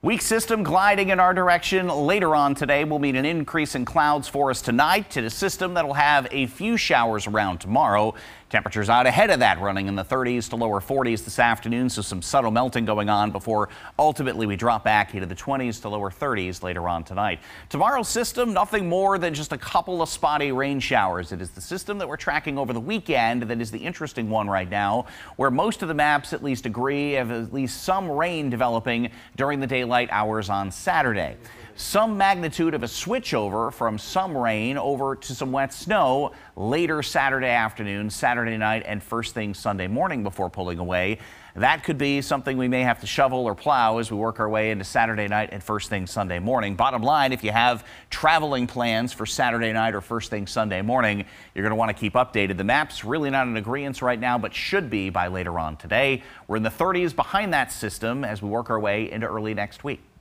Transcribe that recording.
Weak system gliding in our direction later on today will mean an increase in clouds for us tonight, and a system that will have a few showers around tomorrow. Temperatures out ahead of that, running in the 30s to lower 40s this afternoon, so some subtle melting going on before ultimately we drop back into the 20s to lower 30s later on tonight. Tomorrow's system, nothing more than just a couple of spotty rain showers. It is the system that we're tracking over the weekend that is the interesting one right now, where most of the maps at least agree of at least some rain developing during the daylight hours on Saturday. Some magnitude of a switchover from some rain over to some wet snow later Saturday afternoon, Saturday night, and first thing Sunday morning before pulling away. That could be something we may have to shovel or plow as we work our way into Saturday night and first thing Sunday morning. Bottom line, if you have traveling plans for Saturday night or first thing Sunday morning, you're going to want to keep updated. The map's really not in agreement right now, but should be by later on today. We're in the 30s behind that system as we work our way into early next week.